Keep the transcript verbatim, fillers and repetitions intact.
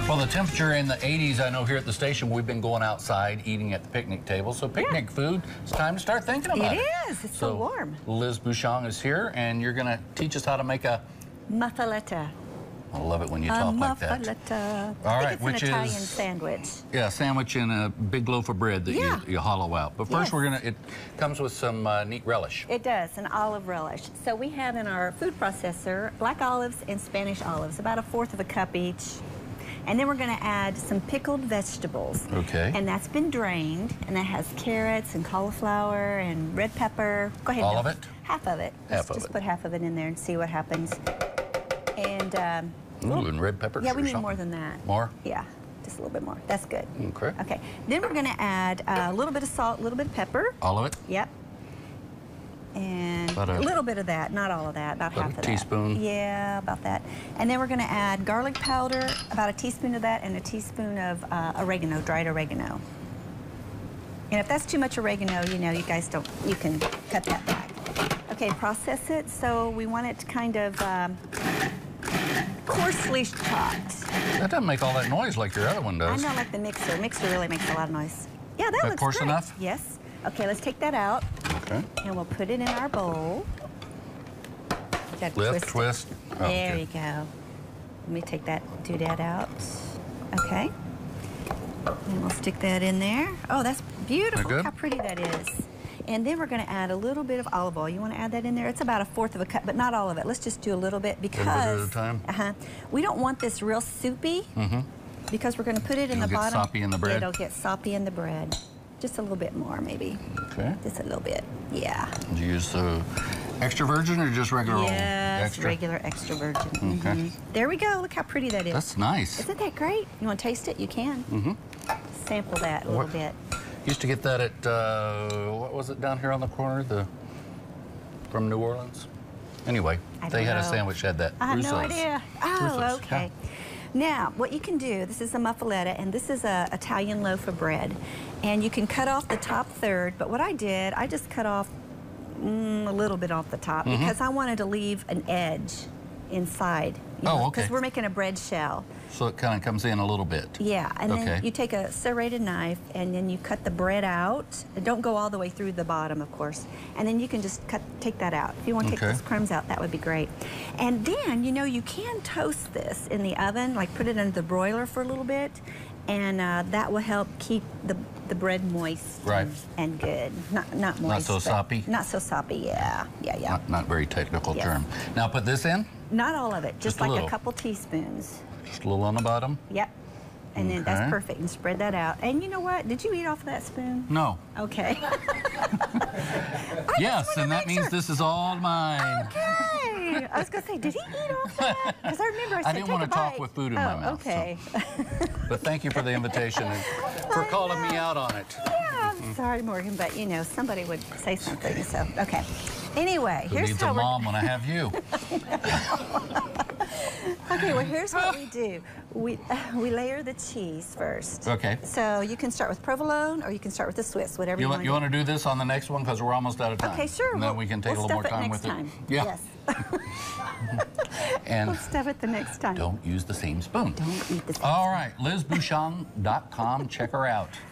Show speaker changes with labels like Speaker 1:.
Speaker 1: Well, the temperature in the eighties, I know here at the station, we've been going outside eating at the picnic table. So picnic yeah. food, it's time to start thinking about it.
Speaker 2: It is. It's so, so warm.
Speaker 1: Liz Bouchon is here, and you're going to teach us how to make a...
Speaker 2: muffaletta.
Speaker 1: I love it when you
Speaker 2: a
Speaker 1: talk like that.
Speaker 2: Muffaletta.
Speaker 1: All
Speaker 2: I
Speaker 1: right,
Speaker 2: think it's
Speaker 1: which
Speaker 2: an Italian
Speaker 1: is
Speaker 2: sandwich.
Speaker 1: Yeah, a sandwich and a big loaf of bread that
Speaker 2: yeah.
Speaker 1: you, you hollow out. But first,
Speaker 2: yes.
Speaker 1: we're gonna. It comes with some uh, neat relish.
Speaker 2: It does, an olive relish. So we have in our food processor black olives and Spanish olives, about a fourth of a cup each. And then we're going to add some pickled vegetables.
Speaker 1: Okay.
Speaker 2: And that's been drained, and that has carrots and cauliflower and red pepper. Go ahead.
Speaker 1: All
Speaker 2: no,
Speaker 1: of it?
Speaker 2: Half of it.
Speaker 1: Half
Speaker 2: Let's
Speaker 1: of
Speaker 2: just
Speaker 1: it.
Speaker 2: put half of it in there and see what happens. And um,
Speaker 1: Ooh, and red pepper.
Speaker 2: yeah, we need
Speaker 1: something.
Speaker 2: more than that.
Speaker 1: More?
Speaker 2: Yeah, just a little bit more. That's good.
Speaker 1: Okay.
Speaker 2: Okay. Then we're going to add a little bit of salt, a little bit of pepper.
Speaker 1: All of it?
Speaker 2: Yep. And
Speaker 1: about
Speaker 2: a,
Speaker 1: a
Speaker 2: little bit of that, not all of that, about, about half
Speaker 1: a
Speaker 2: of
Speaker 1: teaspoon.
Speaker 2: that. Yeah, about that. And then we're going to add garlic powder, about a teaspoon of that, and a teaspoon of uh, oregano, dried oregano. And if that's too much oregano, you know, you guys don't, you can cut that back. Okay, process it. So we want it to kind of um, coarsely chopped.
Speaker 1: That doesn't make all that noise like your other one does.
Speaker 2: I know, like the mixer. Mixer really makes a lot of noise. Yeah, that,
Speaker 1: that
Speaker 2: looks
Speaker 1: coarse
Speaker 2: great.
Speaker 1: enough?
Speaker 2: Yes. Okay, let's take that out.
Speaker 1: Okay.
Speaker 2: And we'll put it in our bowl.
Speaker 1: Lift,
Speaker 2: twist.
Speaker 1: twist. Oh,
Speaker 2: there
Speaker 1: okay.
Speaker 2: you go. Let me take that doodad out. Okay. And we'll stick that in there. Oh, that's beautiful.
Speaker 1: That good?
Speaker 2: Look how pretty that is. And then we're going to add a little bit of olive oil. You want to add that in there? It's about a fourth of a cup, but not all of it. Let's just do a little bit because
Speaker 1: a little bit at a time.
Speaker 2: Uh-huh, we don't want this real soupy
Speaker 1: mm-hmm.
Speaker 2: because we're going to put it in
Speaker 1: It'll
Speaker 2: the
Speaker 1: get
Speaker 2: bottom.
Speaker 1: Soppy in the bread.
Speaker 2: It'll get soppy in the bread. Just a little bit more, maybe.
Speaker 1: Okay.
Speaker 2: Just a little bit. Yeah.
Speaker 1: Do you use the extra virgin or just regular old?
Speaker 2: Yes,
Speaker 1: Extra?
Speaker 2: regular extra virgin.
Speaker 1: Okay.
Speaker 2: Mm-hmm. There we go. Look how pretty that is.
Speaker 1: That's nice.
Speaker 2: Isn't that great? You want to taste it? You can.
Speaker 1: Mm-hmm.
Speaker 2: Sample that a little
Speaker 1: what,
Speaker 2: bit.
Speaker 1: Used to get that at, uh, what was it down here on the corner? The From New Orleans? Anyway, they had
Speaker 2: know.
Speaker 1: a sandwich that had that.
Speaker 2: I have
Speaker 1: Russo's.
Speaker 2: no idea. Oh,
Speaker 1: Russo's,
Speaker 2: okay.
Speaker 1: Yeah.
Speaker 2: Now, what you can do, this is a muffaletta, and this is a Italian loaf of bread. And you can cut off the top third, but what I did, I just cut off mm, a little bit off the top mm-hmm. because I wanted to leave an edge inside. You
Speaker 1: oh,
Speaker 2: know,
Speaker 1: okay.
Speaker 2: Because we're making a bread shell.
Speaker 1: So it kind of comes in a little bit.
Speaker 2: Yeah, and
Speaker 1: okay.
Speaker 2: then you take a serrated knife and then you cut the bread out. Don't go all the way through the bottom, of course. And then you can just cut, take that out. If you want to
Speaker 1: okay.
Speaker 2: take those crumbs out, that would be great. And then, you know, you can toast this in the oven, like put it under the broiler for a little bit, and uh, that will help keep the, the bread moist
Speaker 1: right.
Speaker 2: and, and good. Not, not moist.
Speaker 1: Not so soppy?
Speaker 2: Not so soppy, yeah. Yeah, yeah.
Speaker 1: Not, not very technical
Speaker 2: yes.
Speaker 1: term. Now put this in?
Speaker 2: Not all of it, just,
Speaker 1: just
Speaker 2: like
Speaker 1: a,
Speaker 2: a couple teaspoons.
Speaker 1: Just a little on the bottom?
Speaker 2: Yep. And
Speaker 1: okay.
Speaker 2: then that's perfect. And spread that out. And you know what? Did you eat off of that spoon?
Speaker 1: No.
Speaker 2: Okay.
Speaker 1: Yes, and that means sure. this is all mine.
Speaker 2: Okay. I was going to say, did he eat off that? Because I remember I said,
Speaker 1: I didn't want to talk
Speaker 2: bite.
Speaker 1: with food in
Speaker 2: oh,
Speaker 1: my mouth.
Speaker 2: Okay.
Speaker 1: So. But thank you for the invitation and for calling me out on it.
Speaker 2: Yeah, I'm sorry, Morgan, but you know, somebody would say something. So, okay. Anyway,
Speaker 1: Who
Speaker 2: here's
Speaker 1: needs
Speaker 2: how
Speaker 1: a
Speaker 2: we're...
Speaker 1: mom when I have you?
Speaker 2: Okay, well, here's what we do. We, uh, we layer the cheese first.
Speaker 1: Okay.
Speaker 2: So you can start with provolone or you can start with the Swiss, whatever you,
Speaker 1: you
Speaker 2: want.
Speaker 1: You want to do this on the next one because we're almost out of time.
Speaker 2: Okay, sure.
Speaker 1: And
Speaker 2: we'll,
Speaker 1: then we can take
Speaker 2: we'll
Speaker 1: a little more
Speaker 2: stuff
Speaker 1: time
Speaker 2: it
Speaker 1: with
Speaker 2: next time.
Speaker 1: it. Yeah.
Speaker 2: Yes.
Speaker 1: And
Speaker 2: we'll stuff it the next time.
Speaker 1: Don't use the same spoon.
Speaker 2: Don't eat the same
Speaker 1: All right, Liz Bouchon dot com. Check her out.